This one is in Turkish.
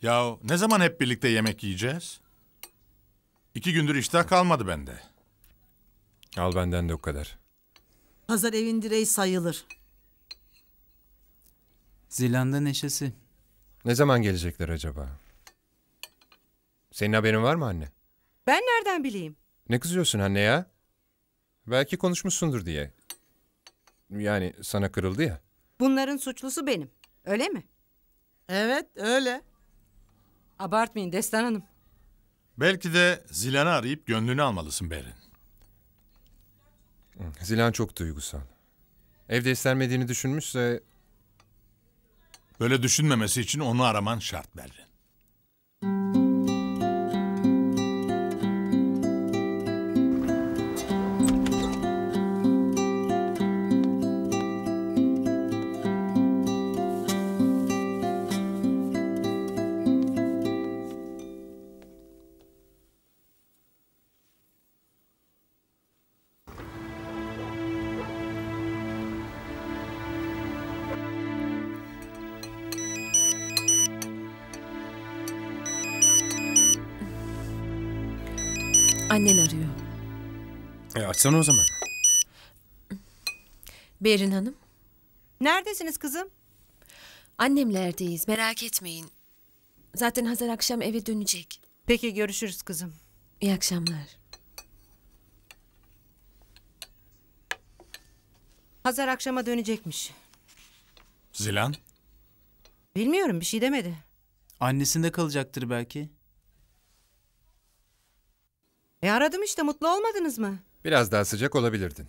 Ya ne zaman hep birlikte yemek yiyeceğiz? 2 gündür iştah kalmadı bende. Al benden de o kadar. Hazar evin direği sayılır. Zilanda neşesi. Ne zaman gelecekler acaba? Senin haberin var mı anne? Ben nereden bileyim? Ne kızıyorsun anne ya? Belki konuşmuşsundur diye. Yani sana kırıldı ya. Bunların suçlusu benim. Öyle mi? Evet öyle. Abartmayın Destan Hanım. Belki de Zilan'ı arayıp gönlünü almalısın Berin. Zilan çok duygusal. Evde istenmediğini düşünmüşse... Böyle düşünmemesi için onu araman şart Berin. Annen arıyor. Açsana o zaman. Berin Hanım. Neredesiniz kızım? Annemlerdeyiz, merak etmeyin. Zaten Hazar akşam eve dönecek. Peki görüşürüz kızım. İyi akşamlar. Hazar akşama dönecekmiş. Zilan? Bilmiyorum, bir şey demedi. Annesinde kalacaktır belki. Aradım işte, mutlu olmadınız mı? Biraz daha sıcak olabilirdin.